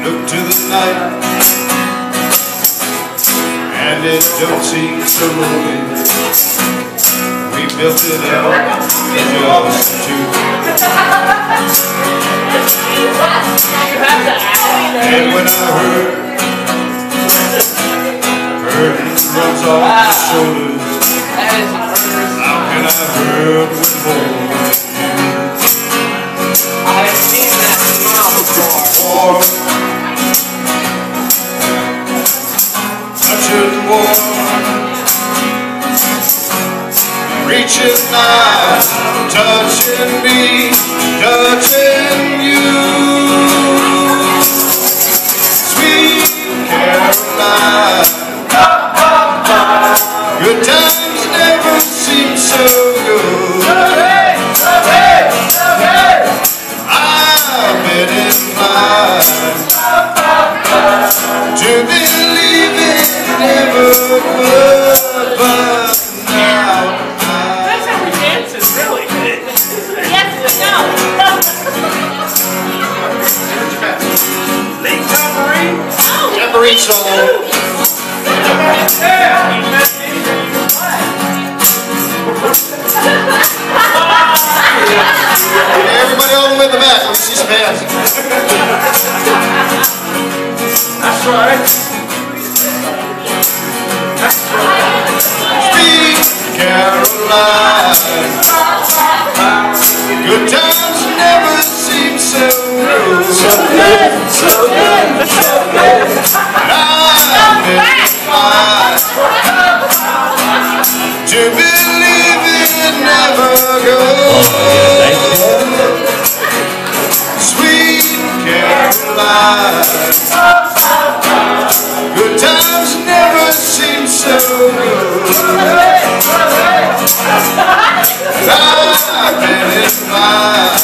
look to the night, and it don't seem so lonely. We built it up just two. And when I heard burden runs off my shoulders, how can I hurt with more? I've seen that smile before. Touching warm, reaching nigh, touching me, touching you. Sweet Caroline, good times never seem so good. I've been inclined to believe it never would, but now That's how we dance is really good. Yes, we know. Lead tambourine. tambourine solo. Everybody all the way in the back, let me see some hands. That's right. Sweet Caroline, good times never seem so good. So good, so good, so good. I've been inclined to believe it never goes. Sweet Caroline, good times never seem so good. I've been inclined